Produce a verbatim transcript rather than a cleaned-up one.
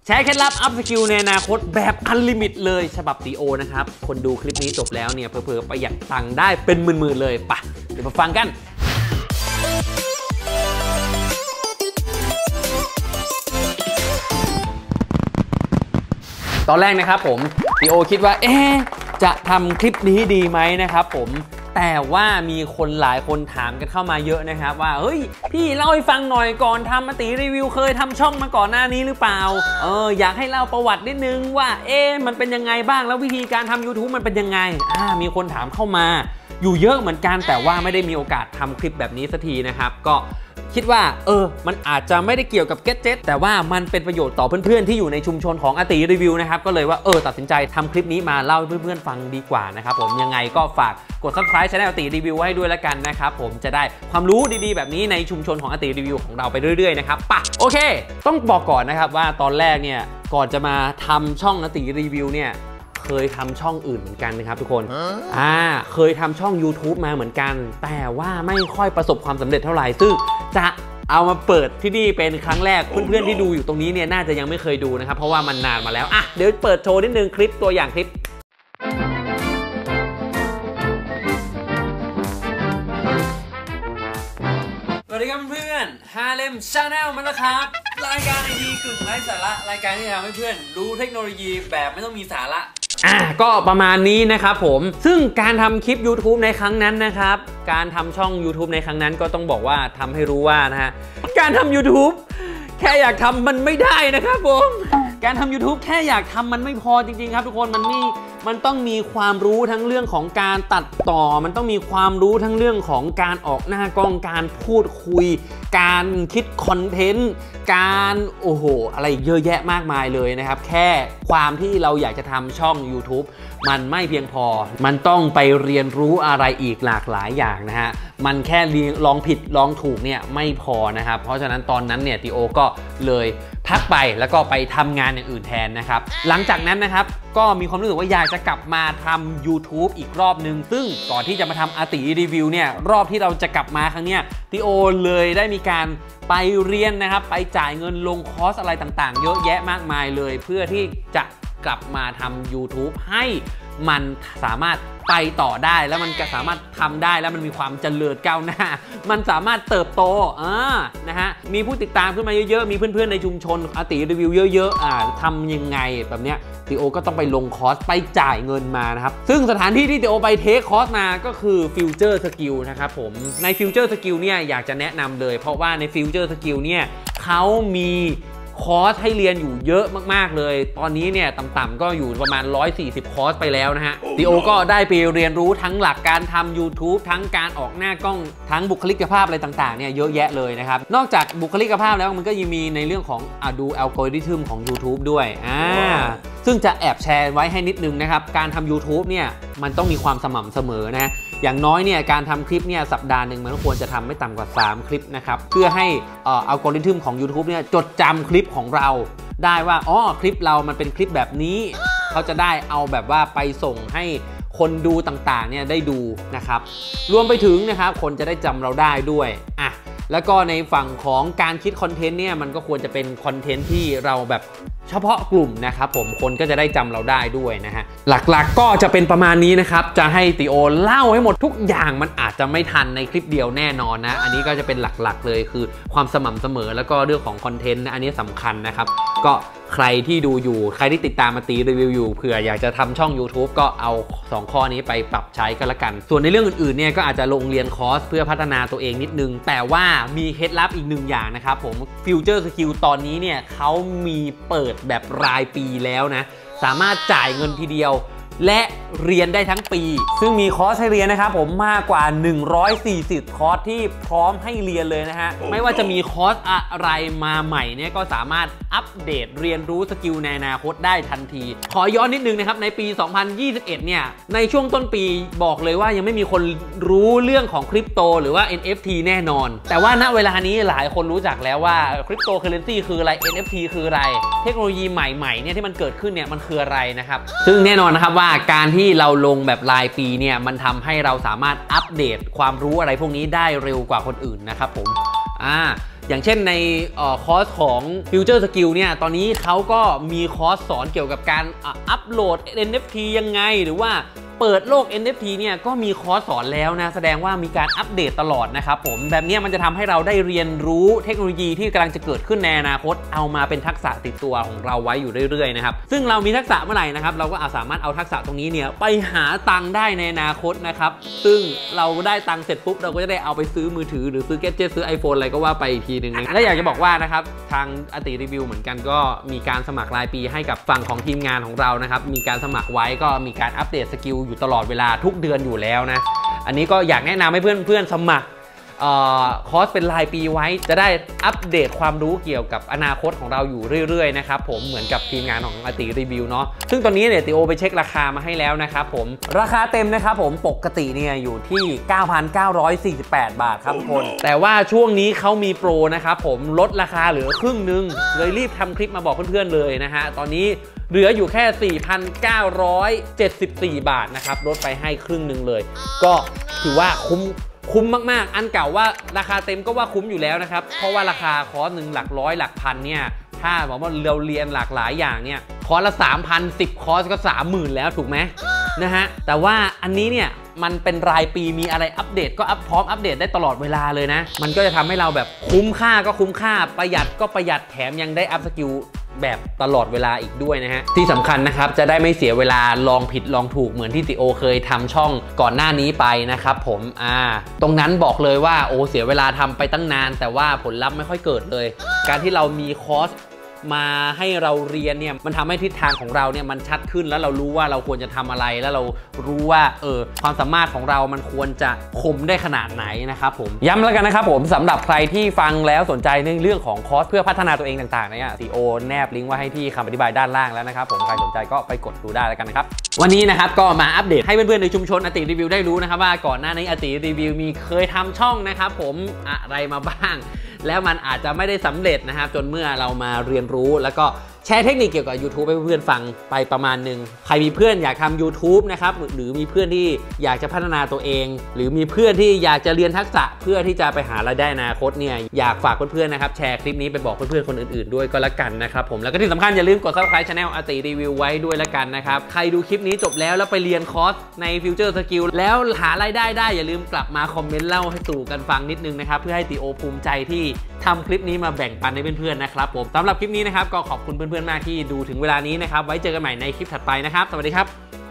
แชร์เคล็ดลับอัพสกิลในอนาคตแบบอันลิมิตเลยฉบับตีโอนะครับคนดูคลิปนี้จบแล้วเนี่ยเผลอๆประหยัดตังค์ได้เป็นหมื่นๆเลยปะเดี๋ยวมาฟังกันตอนแรกนะครับผมตีโอคิดว่าเอ๊ะจะทำคลิปนี้ดีไหมนะครับผมแต่ว่ามีคนหลายคนถามกันเข้ามาเยอะนะครับว่าเฮ้ยพี่เล่าให้ฟังหน่อยก่อนทำมาตีรีวิวเคยทำช่องมาก่อนหน้านี้หรือเปล่าเอออยากให้เล่าประวัตินิดนึงว่าเอ๊ะมันเป็นยังไงบ้างแล้ววิธีการทำ YouTube มันเป็นยังไงอ่ามีคนถามเข้ามาอยู่เยอะเหมือนกันแต่ว่าไม่ได้มีโอกาสทำคลิปแบบนี้สักทีนะครับก็คิดว่าเออมันอาจจะไม่ได้เกี่ยวกับแกดเจ็ตแต่ว่ามันเป็นประโยชน์ต่อเพื่อนๆที่อยู่ในชุมชนของอาติรีวิวนะครับก็เลยว่าเออตัดสินใจทำคลิปนี้มาเล่าให้เพื่อนๆฟังดีกว่านะครับผมยังไงก็ฝากกด ซับสไครบ์ ช่องอาติรีวิวให้ด้วยแล้วกันนะครับผมจะได้ความรู้ดีๆแบบนี้ในชุมชนของอาติรีวิวของเราไปเรื่อยๆนะครับปะโอเคต้องบอกก่อนนะครับว่าตอนแรกเนี่ยก่อนจะมาทำช่องอาติรีวิวเนี่ยเคยทำช่องอื่นเหมือนกันนะครับทุกคนอ่าเคยทำช่อง YouTube มาเหมือนกันแต่ว่าไม่ค่อยประสบความสำเร็จเท่าไหร่ซึ่งจะเอามาเปิดที่นี่เป็นครั้งแรกเพื่อนๆที่ดูอยู่ตรงนี้เนี่ยน่าจะยังไม่เคยดูนะครับเพราะว่ามันนานมาแล้วอ่ะเดี๋ยวเปิดโชว์นิดนึงคลิปตัวอย่างคลิปสวัสดีครับเพื่อนฮาเลมชาแนลมาแล้วครับรายการไอทีกึ่งไร้สาระรายการที่ทำให้เพื่อนรู้เทคโนโลยีแบบไม่ต้องมีสาระอ่ะก็ประมาณนี้นะครับผมซึ่งการทำคลิป YouTube ในครั้งนั้นนะครับการทำช่อง YouTube ในครั้งนั้นก็ต้องบอกว่าทำให้รู้ว่านะฮะการทำ YouTube แค่อยากทำมันไม่ได้นะครับผมการทำ YouTube แค่อยากทำมันไม่พอจริงๆครับทุกคนมันมีมันต้องมีความรู้ทั้งเรื่องของการตัดต่อมันต้องมีความรู้ทั้งเรื่องของการออกหน้ากล้องการพูดคุยการคิดคอนเทนต์การโอ้โหอะไรเยอะแยะมากมายเลยนะครับแค่ความที่เราอยากจะทำช่อง YouTube มันไม่เพียงพอมันต้องไปเรียนรู้อะไรอีกหลากหลายอย่างนะฮะมันแค่ลองผิดลองถูกเนี่ยไม่พอนะครับเพราะฉะนั้นตอนนั้นเนี่ยติโอก็เลยพักไปแล้วก็ไปทำงานอย่างอื่นแทนนะครับหลังจากนั้นนะครับก็มีความรู้สึกว่าอยากจะกลับมาทำ YouTube อีกรอบนึงซึ่งก่อนที่จะมาทำอาติรีวิวเนี่ยรอบที่เราจะกลับมาครั้งเนี้ยติโอเลยได้มีการไปเรียนนะครับไปจ่ายเงินลงคอร์สอะไรต่างๆเยอะแยะมากมายเลยเพื่อที่จะกลับมาทำ YouTube ให้มันสามารถไปต่อได้แล้วมันก็สามารถทำได้แล้วมันมีความเจริญก้าวหน้ามันสามารถเติบโตอ่านะฮะมีผู้ติดตามขึ้นมาเยอะๆมีเพื่อนๆในชุมชนอาติรีวิวเยอะๆอ่าทำยังไงแบบเนี้ยติโอก็ต้องไปลงคอร์สไปจ่ายเงินมานะครับซึ่งสถานที่ที่ติโอไปเทคคอร์สมาก็คือ Future Skill นะครับผมใน Future Skill เนี่ยอยากจะแนะนำเลยเพราะว่าใน Future Skill เนี่ยเขามีคอร์สให้เรียนอยู่เยอะมากๆเลยตอนนี้เนี่ยต่ำๆก็อยู่ประมาณหนึ่งร้อยสี่สิบคอร์สไปแล้วนะฮะติโอก็ได้ไปเรียนรู้ทั้งหลักการทำ YouTube ทั้งการออกหน้ากล้องทั้งบุคลิกภาพอะไรต่างๆเนี่ยเยอะแยะเลยนะครับนอกจากบุคลิกภาพแล้วมันก็ยังมีในเรื่องของอ่ะดูอัลกอริทึมของ YouTube ด้วยอ่าซึ่งจะแอบแชร์ไว้ให้นิดนึงนะครับการทำ YouTube เนี่ยมันต้องมีความสม่ำเสมอนะอย่างน้อยเนี่ยการทำคลิปเนี่ยสัปดาห์หนึ่งมันควรจะทำไม่ต่ำกว่าสามคลิปนะครับเพื่อให้อัลกอริทึมของ YouTube เนี่ยจดจำคลิปของเราได้ว่าอ๋อคลิปเรามันเป็นคลิปแบบนี้เขาจะได้เอาแบบว่าไปส่งให้คนดูต่างๆเนี่ยได้ดูนะครับรวมไปถึงนะครับคนจะได้จำเราได้ด้วยอ่ะแล้วก็ในฝั่งของการคิดคอนเทนต์เนี่ยมันก็ควรจะเป็นคอนเทนต์ที่เราแบบเฉพาะกลุ่มนะครับผมคนก็จะได้จำเราได้ด้วยนะฮะหลักๆก็จะเป็นประมาณนี้นะครับจะให้ติโอเล่าให้หมดทุกอย่างมันอาจจะไม่ทันในคลิปเดียวแน่นอนนะอันนี้ก็จะเป็นหลักๆเลยคือความสม่ำเสมอแล้วก็เรื่องของคอนเทนต์อันนี้สำคัญนะครับก็ใครที่ดูอยู่ใครที่ติดตามมาตีรีวิวอยู่เผื่ออยากจะทำช่อง YouTube ก็เอาสองข้อนี้ไปปรับใช้กันละกันส่วนในเรื่องอื่นๆเนี่ยก็อาจจะลงเรียนคอร์สเพื่อพัฒนาตัวเองนิดนึงแต่ว่ามีเคล็ดลับอีกหนึ่งอย่างนะครับผม Future Skill ตอนนี้เนี่ยเขามีเปิดแบบรายปีแล้วนะสามารถจ่ายเงินทีเดียวและเรียนได้ทั้งปีซึ่งมีคอร์สให้เรียนนะครับผมมากกว่าหนึ่งร้อยสี่สิบคอร์สที่พร้อมให้เรียนเลยนะฮะไม่ว่าจะมีคอร์สอะไรมาใหม่เนี่ยก็สามารถอัปเดตเรียนรู้สกิลในอนาคตได้ทันทีขอย้อนนิดนึงนะครับในปี สองพันยี่สิบเอ็ด เนี่ยในช่วงต้นปีบอกเลยว่ายังไม่มีคนรู้เรื่องของคริปโตหรือว่า เอ็น เอฟ ที แน่นอนแต่ว่าณเวลานี้หลายคนรู้จักแล้วว่าคริปโตเคอเรนซีคืออะไร เอ็น เอฟ ที คืออะไรเทคโนโลยีใหม่ๆเนี่ยที่มันเกิดขึ้นเนี่ยมันคืออะไรนะครับซึ่งแน่นอนนะครับว่าการที่เราลงแบบรายปีเนี่ยมันทำให้เราสามารถอัปเดตความรู้อะไรพวกนี้ได้เร็วกว่าคนอื่นนะครับผมอ่าอย่างเช่นในคอร์สของ Future Skill เนี่ยตอนนี้เขาก็มีคอร์สสอนเกี่ยวกับการอัปโหลด เอ็น เอฟ ที ยังไงหรือว่าเปิดโลก เอ็น เอฟ ที เนี่ยก็มีคอร์สสอนแล้วนะแสดงว่ามีการอัปเดตตลอดนะครับผมแบบนี้มันจะทำให้เราได้เรียนรู้เทคโนโลยีที่กำลังจะเกิดขึ้นในอนาคตเอามาเป็นทักษะติดตัวของเราไว้อยู่เรื่อยๆนะครับซึ่งเรามีทักษะเมื่อไหร่นะครับเราก็สามารถเอาทักษะตรงนี้เนี่ยไปหาตังค์ได้ในอนาคตนะครับซึ่งเราได้ตังค์เสร็จปุ๊บเราก็จะได้เอาไปซื้อมือถือหรือซื้อแกดเจ็ตซื้อ iPhone อะไรก็ว่าไปอีกทีหนึ่งและอยากจะบอกว่านะครับทางอติรีวิวเหมือนกันก็มีการสมัครรายปีให้กับฝั่งของทีมงานของเรานะครับมีการสมัครไว้ก็มีการอัปเดตสกิลอยู่ตลอดเวลาทุกเดือนอยู่แล้วนะอันนี้ก็อยากแนะนำให้เพื่อนๆสมัครคอร์สเป็นรายปีไว้จะได้อัปเดตความรู้เกี่ยวกับอนาคตของเราอยู่เรื่อยๆนะครับผมเหมือนกับทีมงานของอติรีวิวเนาะซึ่งตอนนี้เนี่ยติโอไปเช็คราคามาให้แล้วนะครับผมราคาเต็มนะครับผมปกติเนี่ยอยู่ที่ เก้าพันเก้าร้อยสี่สิบแปด บาทครับทุกคนแต่ว่าช่วงนี้เขามีโปรนะครับผมลดราคาเหลือครึ่งนึงเลยรีบทำคลิปมาบอกเพื่อนๆเลยนะฮะตอนนี้เหลืออยู่แค่ สี่พันเก้าร้อยเจ็ดสิบสี่ บาทนะครับลดไปให้ครึ่งหนึ่งเลยก็ถือว่าคุ้มคุ้มมากๆอันเก่าว่าราคาเต็มก็ว่าคุ้มอยู่แล้วนะครับเพราะว่าราคาคอร์สหนึ่งหลักร้อยหลักพันเนี่ยถ้าบอกว่าเราเรียนหลากหลายอย่างเนี่ยคอร์สละ สามพัน สิบ คอร์สก็ สามหมื่น แล้วถูกไหมนะฮะแต่ว่าอันนี้เนี่ยมันเป็นรายปีมีอะไรอัปเดตก็อัพพร้อมอัปเดตได้ตลอดเวลาเลยนะมันก็จะทำให้เราแบบคุ้มค่าก็คุ้มค่าประหยัดก็ประหยัดแถมยังได้อัพสกิลแบบตลอดเวลาอีกด้วยนะฮะที่สำคัญนะครับจะได้ไม่เสียเวลาลองผิดลองถูกเหมือนที่ติโอเคยทำช่องก่อนหน้านี้ไปนะครับผมอ่าตรงนั้นบอกเลยว่าโอ้เสียเวลาทำไปตั้งนานแต่ว่าผลลัพธ์ไม่ค่อยเกิดเลยการที่เรามีคอร์สมาให้เราเรียนเนี่ยมันทำให้ทิศทางของเราเนี่ยมันชัดขึ้นแล้วเรารู้ว่าเราควรจะทำอะไรแล้วเรารู้ว่าเออความสามารถของเรามันควรจะคมได้ขนาดไหนนะครับผมย้ำแล้วกันนะครับผมสำหรับใครที่ฟังแล้วสนใจในเรื่องของคอร์สเพื่อพัฒนาตัวเองต่างๆเนี่ยซีโอแนบลิงก์ไว้ให้ที่คำอธิบายด้านล่างแล้วนะครับผมใครสนใจก็ไปกดดูได้แล้วกันนะครับวันนี้นะครับก็มาอัปเดตให้เพื่อนๆในชุมชนอติรีวิวได้รู้นะครับว่าก่อนหน้านี้อติรีวิวมีเคยทำช่องนะครับผมอะไรมาบ้างแล้วมันอาจจะไม่ได้สำเร็จนะครับจนเมื่อเรามาเรียนรู้แล้วก็แชร์เทคนิคเกี่ยวกับ YouTube ให้เพื่อนๆฟังไปประมาณหนึ่งใครมีเพื่อนอยากทำ YouTube นะครับหรือมีเพื่อนที่อยากจะพัฒนาตัวเองหรือมีเพื่อนที่อยากจะเรียนทักษะเพื่อที่จะไปหารายได้อนาคตเนี่ยอยากฝากเพื่อนๆนะครับแชร์คลิปนี้ไปบอกเพื่อนๆคนอื่นๆด้วยก็แล้วกันนะครับผมแล้วก็ที่สำคัญอย่าลืมกด Subscribe Channel อติรีวิวไว้ด้วยแล้วกันนะครับใครดูคลิปนี้จบแล้วแล้วไปเรียนคอร์สใน Future Skill แล้วหารายได้ได้อย่าลืมกลับมาคอมเมนต์เล่าให้สู่กันฟังนิดนึงนะครับเพื่อให้ติโอภูมิใจที่ทำคลิปนี้มาแบ่งปันให้เพื่อนๆนะครับผมสำหรับคลิปนี้นะครับก็ขอบคุณเพื่อนๆมากที่ดูถึงเวลานี้นะครับไว้เจอกันใหม่ในคลิปถัดไปนะครับสวัสดีครับ